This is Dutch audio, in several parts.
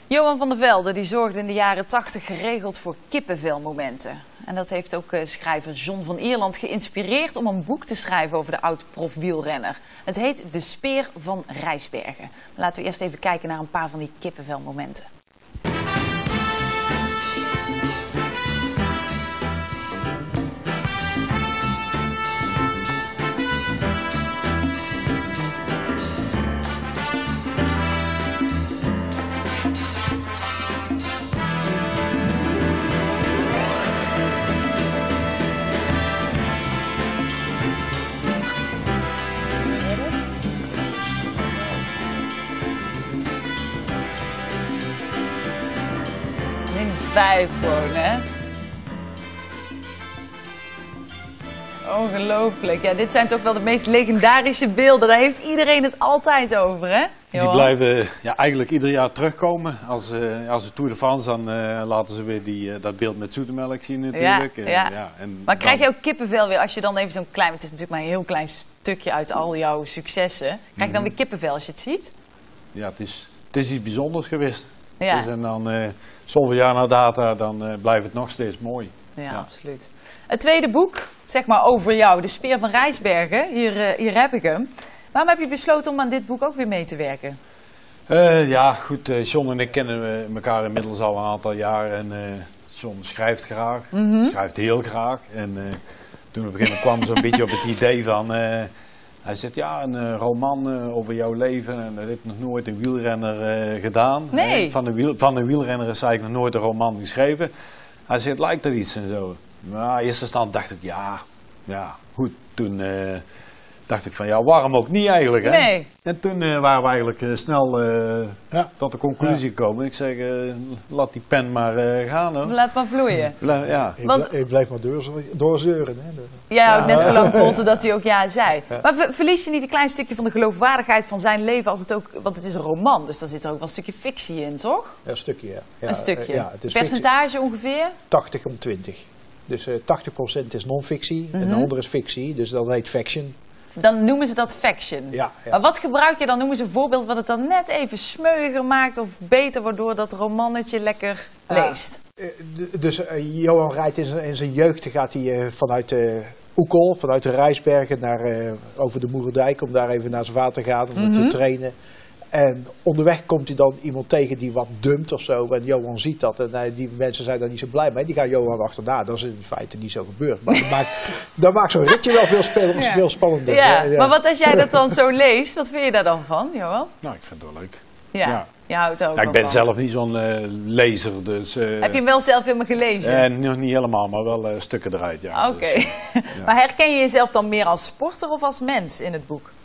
Johan van der Velde die zorgde in de jaren 80 geregeld voor kippenvelmomenten. En dat heeft ook schrijver John van Ierland geïnspireerd om een boek te schrijven over de oud-prof wielrenner. Het heet De Speer van Rijsbergen. Laten we eerst even kijken naar een paar van die kippenvelmomenten. Vijf gewoon, hè? Ongelooflijk. Ja, dit zijn toch wel de meest legendarische beelden. Daar heeft iedereen het altijd over, hè? Die blijven eigenlijk ieder jaar terugkomen. Als de Tour de France, dan laten ze weer dat beeld met zoetemelk zien natuurlijk. Ja. Maar krijg je ook kippenvel weer als je dan even zo'n klein... Het is natuurlijk maar een heel klein stukje uit al jouw successen. Krijg je dan weer kippenvel als je het ziet? Ja, het is iets bijzonders geweest. Ja. Dus en dan zoveel jaar na data, dan blijft het nog steeds mooi. Ja, absoluut. Het tweede boek, zeg maar over jou, De Speer van Rijsbergen. Hier heb ik hem. Waarom heb je besloten om aan dit boek ook weer mee te werken? Ja, goed. John en ik kennen elkaar inmiddels al een aantal jaren. En John schrijft graag. Schrijft heel graag. En toen op een gegeven moment kwam zo'n beetje op het idee van... Hij zegt, ja, een roman over jouw leven en dat heeft nog nooit een wielrenner gedaan. Nee. Van een wielrenner is eigenlijk nog nooit een roman geschreven. Hij zegt, lijkt er iets en zo. Maar in eerste instantie dacht ik, ja, goed. Toen dacht ik van, ja, waarom ook niet eigenlijk, hè? Nee. En toen waren we eigenlijk snel tot de conclusie gekomen. Ik zeg, laat die pen maar gaan, hoor. Laat maar vloeien. Ja. Ik blijf maar doorzeuren, hè? Jij houdt net zo lang vol totdat hij ook ja zei. Ja. Maar verlies je niet een klein stukje van de geloofwaardigheid van zijn leven als het ook... Want het is een roman, dus daar zit er ook wel een stukje fictie in, toch? Ja, een stukje, ja. Een stukje. Het is percentage fictie. Ongeveer? 80-20. Dus 80% is non-fictie en de andere is fictie, dus dat heet fiction. Dan noemen ze dat fiction. Ja. Maar wat gebruik je dan? Noemen ze een voorbeeld wat het dan net even smeuiger maakt of beter, waardoor dat romannetje lekker leest. Dus Johan rijdt in zijn jeugd, gaat hij vanuit Oekel, vanuit de Rijsbergen over de Moerendijk, om daar even naar zijn vader te gaan, om te trainen. En onderweg komt hij dan iemand tegen die wat dumpt of zo. En Johan ziet dat. En die mensen zijn daar niet zo blij mee. Die gaan Johan achterna. Dat is in feite niet zo gebeurd. Maar dat maakt zo'n ritje wel veel spannender. Ja, maar wat als jij dat dan zo leest? Wat vind je daar dan van, Johan? Nou, ik vind het wel leuk. Ja. Je houdt er ook ik ben van. zelf niet zo'n lezer. Dus, heb je hem wel zelf helemaal gelezen? Nog niet helemaal, maar wel stukken eruit. Ja. Oké. Dus, maar herken je jezelf dan meer als sporter of als mens in het boek?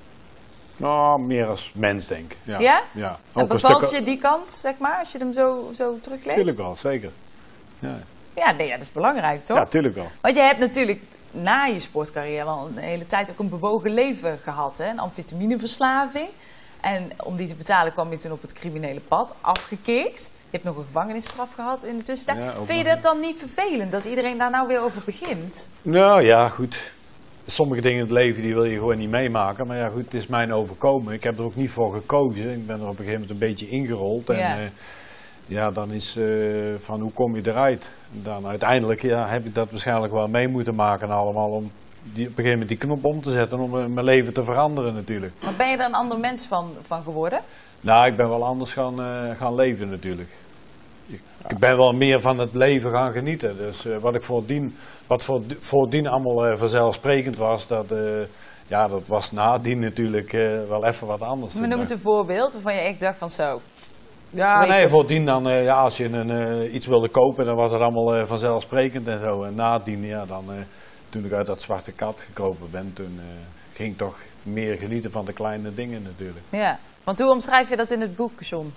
Nou, meer als mens, denk ik. Ja? Ja. En bevalt je die kant, zeg maar, als je hem zo terugleest? Tuurlijk wel, zeker. Ja, dat is belangrijk, toch? Ja, tuurlijk wel. Want je hebt natuurlijk na je sportcarrière wel een hele tijd ook een bewogen leven gehad, hè? Een amfetamineverslaving. En om die te betalen kwam je toen op het criminele pad, afgekikt. Je hebt nog een gevangenisstraf gehad in de tussentijd. Ja, vind je dat dan niet vervelend, dat iedereen daar nou weer over begint? Nou ja, goed. Sommige dingen in het leven die wil je gewoon niet meemaken. Maar ja, goed, het is mijn overkomen. Ik heb er ook niet voor gekozen. Ik ben er op een gegeven moment een beetje ingerold. En dan is van hoe kom je eruit? Dan uiteindelijk heb ik dat waarschijnlijk wel mee moeten maken allemaal. Om op een gegeven moment die knop om te zetten. Om mijn leven te veranderen natuurlijk. Maar ben je daar een ander mens van geworden? Nou, ik ben wel anders gaan leven natuurlijk. Ik ben wel meer van het leven gaan genieten. Dus wat voordien allemaal vanzelfsprekend was, dat was nadien natuurlijk wel even wat anders. Maar noem eens een voorbeeld waarvan je echt dacht van zo. Ja, nee, voordien dan, als je iets wilde kopen, dan was het allemaal vanzelfsprekend en zo. En nadien, toen ik uit dat zwarte gat gekropen ben, toen ging ik toch meer genieten van de kleine dingen natuurlijk. Ja, want hoe omschrijf je dat in het boek, John?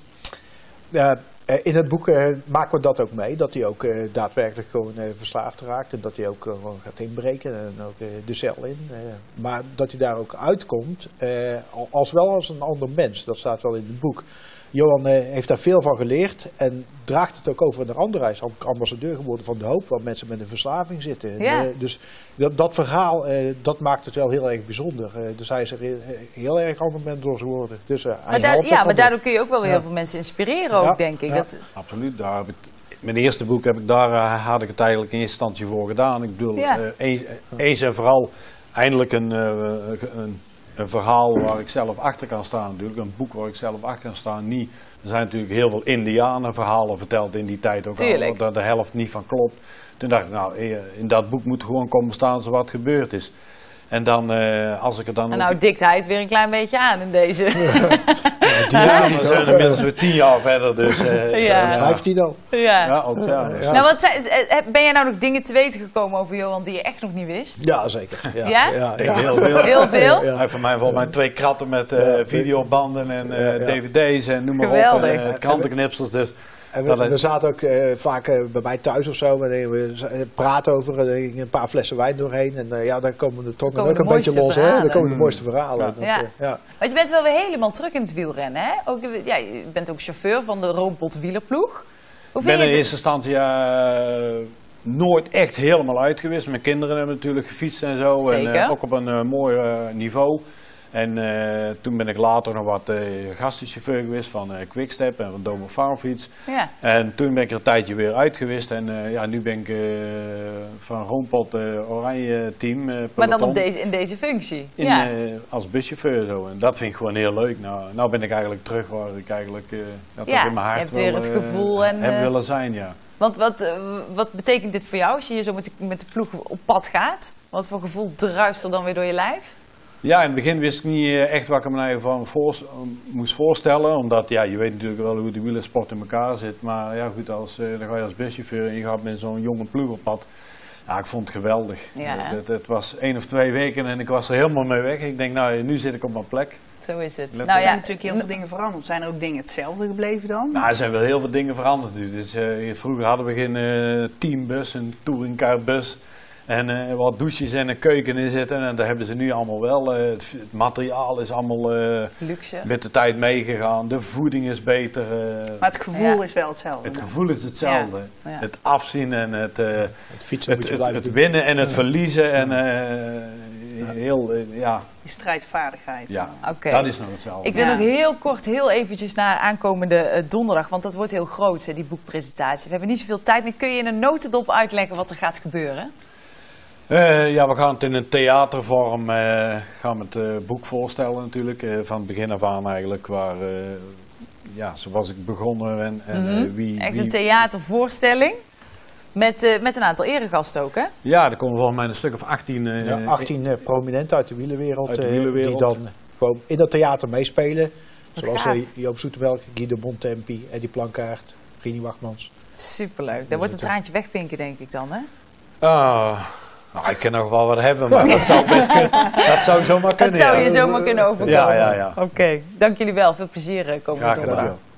In het boek maken we dat ook mee, dat hij ook daadwerkelijk gewoon verslaafd raakt en dat hij ook gewoon gaat inbreken en ook de cel in. Maar dat hij daar ook uitkomt, als een ander mens, dat staat wel in het boek. Johan heeft daar veel van geleerd en draagt het ook over naar andere. Hij is ook ambassadeur geworden van De Hoop, waar mensen met een verslaving zitten. Ja. Dus dat verhaal, dat maakt het wel heel erg bijzonder. Dus hij is er heel erg ander mens door geworden. Dus, maar daardoor kun je ook wel weer heel veel mensen inspireren, ook, denk ik. Ja. Dat... Absoluut. Daar heb ik, mijn eerste boek had ik het eigenlijk in eerste instantie voor gedaan. Ik bedoel, eens en vooral eindelijk een verhaal waar ik zelf achter kan staan. Natuurlijk. Een boek waar ik zelf achter kan staan. Niet, er zijn natuurlijk heel veel Indianenverhalen verteld in die tijd ook al, waar de helft niet van klopt. Toen dacht ik, nou, in dat boek moet gewoon komen staan wat gebeurd is. En dan, als ik er dan... En nou dikt hij het weer een klein beetje aan in deze. Ja, we zijn inmiddels weer 10 jaar verder, dus... 15 al. Ja, ook ja. Nou, ben jij nou nog dingen te weten gekomen over Johan die je echt nog niet wist? Ja, zeker. Ja? Heel veel. Heel veel? Hij heeft voor mij volgens mij 2 kratten met videobanden en dvd's en noem maar Geweldig. op. Krantenknipsels, dus... En we zaten ook vaak bij mij thuis of zo, we praten over een paar flessen wijn doorheen. En dan komen de tongen ook een beetje los. Hè? Dan komen de mooiste verhalen. Ja. Maar je bent wel weer helemaal terug in het wielrennen, hè? Ook, je bent ook chauffeur van de Roompot wielerploeg. Ik ben in eerste instantie nooit echt helemaal uit geweest. Mijn kinderen hebben natuurlijk gefietst en zo. Zeker. En ook op een mooi niveau. En toen ben ik later nog wat gastenchauffeur geweest van Quickstep en van Domo Farmfiets. Ja. En toen ben ik er een tijdje weer uit geweest. En nu ben ik van Roompot Oranje team. Maar dan in deze functie? Als buschauffeur zo. En dat vind ik gewoon heel leuk. Nou ben ik eigenlijk terug waar ik eigenlijk dat in mijn hart hebt weer het gevoel heb willen zijn, ja. Want wat betekent dit voor jou als je hier zo met de ploeg op pad gaat? Wat voor gevoel druist er dan weer door je lijf? Ja, in het begin wist ik niet echt wat ik me eigenlijk van moest voorstellen. Omdat je weet natuurlijk wel hoe de wielersport in elkaar zit. Maar ja goed, dan ga je als buschauffeur en je gaat met zo'n jonge ploeg op pad. Ja, ik vond het geweldig. Ja, het was 1 of 2 weken en ik was er helemaal mee weg. Ik denk, nou, nu zit ik op mijn plek. Zo is het. Er zijn natuurlijk heel veel dingen veranderd. Zijn er ook dingen hetzelfde gebleven dan? Nou, er zijn wel heel veel dingen veranderd. Dus, vroeger hadden we geen teambus, een touringcarbus. En wat douches en een keuken in zitten. En daar hebben ze nu allemaal wel. Het materiaal is allemaal luxe. Met de tijd meegegaan. De voeding is beter. Maar het gevoel is wel hetzelfde. Het gevoel is hetzelfde. Ja. Ja. Het afzien en het fietsen, het winnen en het verliezen. En die strijdvaardigheid. Ja, dat is nog hetzelfde. Ik wil nog heel kort, heel eventjes naar aankomende donderdag. Want dat wordt heel groot, die boekpresentatie. We hebben niet zoveel tijd meer. Kun je in een notendop uitleggen wat er gaat gebeuren? We gaan het in een theatervorm gaan het boek voorstellen natuurlijk. Van het begin af aan eigenlijk. Zoals ik begonnen ben. Echt een theatervoorstelling. Met een aantal eregasten ook, hè? Ja, er komen volgens mij een stuk of 18... 18 prominenten uit de wielerwereld. Die dan gewoon in dat theater meespelen. Zoals Joop Zoetemelk, Guy de Bontempi, Eddie Plankaart, Rini Wachtmans. Superleuk. Daar wordt een traantje wegpinken, denk ik dan, hè? Ik kan nog wel wat hebben, maar dat zou best kunnen. Dat zou zomaar kunnen. Dat zou je zomaar kunnen overkomen. Ja. Oké, dank jullie wel. Veel plezier komende donderdag.